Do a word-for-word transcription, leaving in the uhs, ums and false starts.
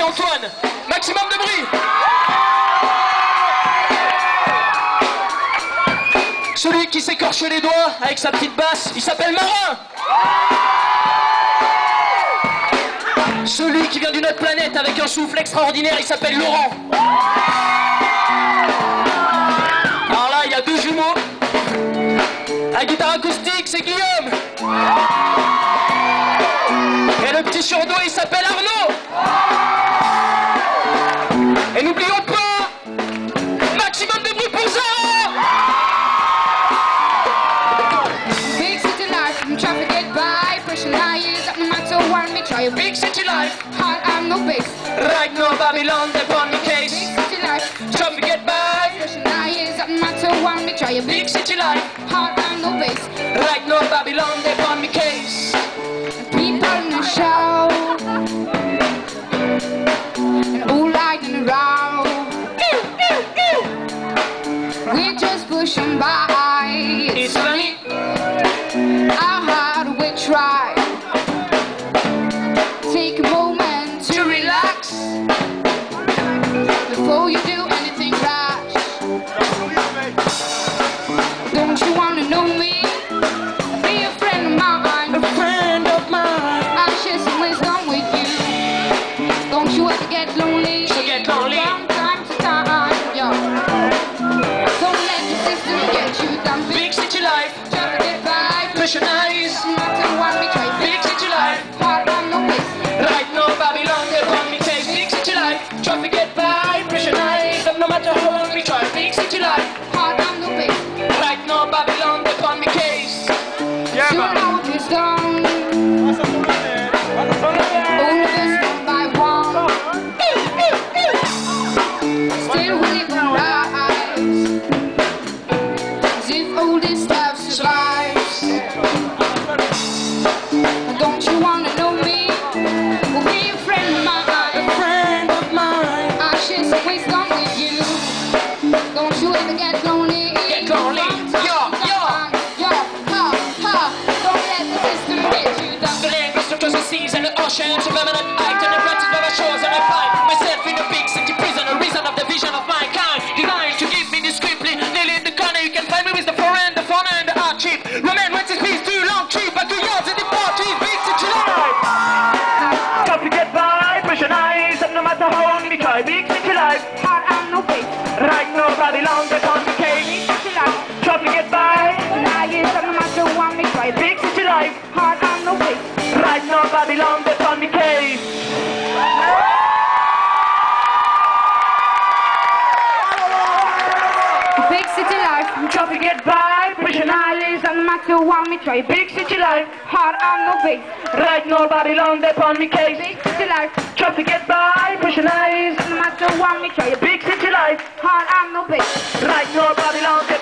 c'est Antoine. Maximum de bruit. Celui qui s'écorche les doigts avec sa petite basse, il s'appelle Marin. Celui qui vient d'une autre planète avec un souffle extraordinaire, il s'appelle Laurent. Alors là, il y a deux jumeaux. La guitare acoustique, c'est Guillaume. Et le petit surdoué, il s'appelle Arnaud. Et n'oublions pas, maximum de bruit pour Zara. Big city life, I'm trying to get by. Pushing liars up no matter what me try. Big city life, Hard, I'm no base. right now Babylon, they on me case. Big city life, Trying to get by. pushing liars up no matter what me try. Big city life, Hard, I'm no base. right now Babylon, they on me case. People in the show and all lighting around. We're just pushing by. It's funny. How hard we try. Take a moment to To relax. before you do anything rash. Don't you wanna know me? Be a friend of mine. A friend of mine. I'll share some wisdom with you. Don't you ever get lonely? So get lonely. From time to time, yeah. Don't let the system get you down. Big Big city life, try to get by. pressure nice. No matter what we try. Big city life, Hard on no place. right now Babylon, they on me case. Big city life, try to get by. Pressure nice, no matter how long we try. Big city life, Hard on no place. right now Babylon, they on me case. Soon I will be done. All of us one by one. Still we live our lives as if all this stuff survives. Don't you wanna know me? Well, be a friend of mine. Friend of mine. I share some wisdom with you. Don't you ever get lonely? Get lonely. Yo, yo. Yo, ha, ha. Don't let the system get you down. The land was across the seas and the oceans, a permanent act and the practice by the shores, and I find myself in a big city prison, a reason of the vision of mankind, designed to give me discreetly, nearly in the corner you can find me with the forehand, the fauna and the art cheap. Roman went his piece too long, cheap, but two yards in the parties, big city life. Got to get by, pressure nice, and no matter how long we try, big city life. Hard and no base. Right now Babylon, they on the case. Try to get by, Liars, no matter what we try. big city life. Hard and no base. Right now Babylon, they on the case. Big city life. Try to get by, pressure nice, Liars, no matter what we try. big city life. Hard and no base. Right now Babylon, they on me case. Big city life. Try to get by, pressure nice, No matter what we try. big city life. Hard and no base. Right now Babylon,